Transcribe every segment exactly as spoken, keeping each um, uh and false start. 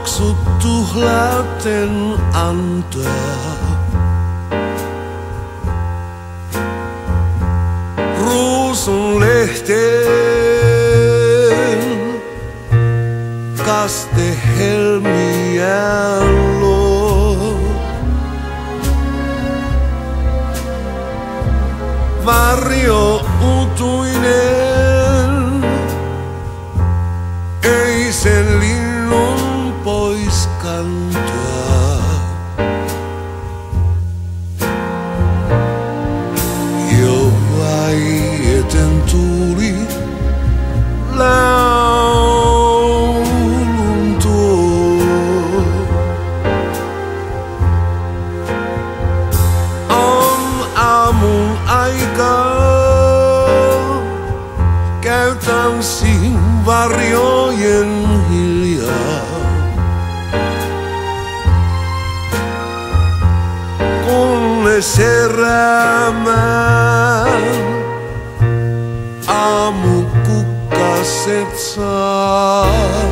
tuoksut tuhlaten antaa. Ruusun lehteen kaste helmiään luo. Varjo utuinen, ei sen linnun pois kantaa. Jo vaieten tuuli laulun tuo. On aamun aikaa, käy tanssin varjojen hiljaa. Kunnes heräämään aamukukkaset saa.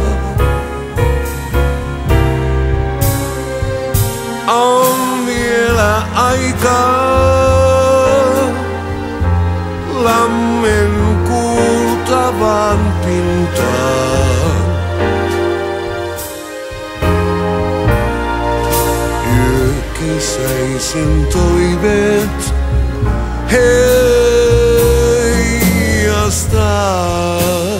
On vielä aikaa lammen kuultavan pintaan. Yökesäisen toiveet heijastaa.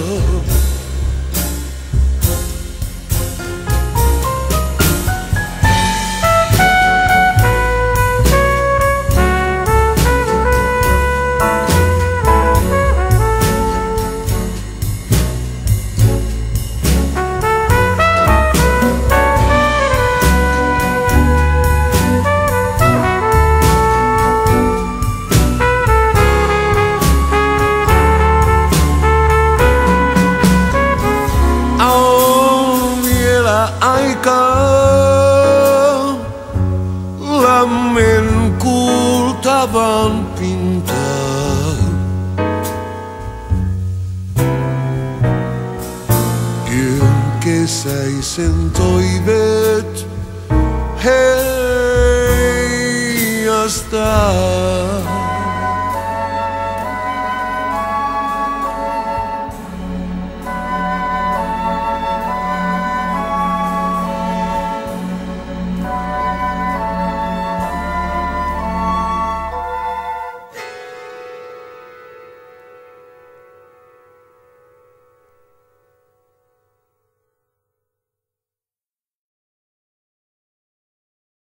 Aikaa lammen kuultavan pintaan. Yön kesäisen toiveet heijastaa.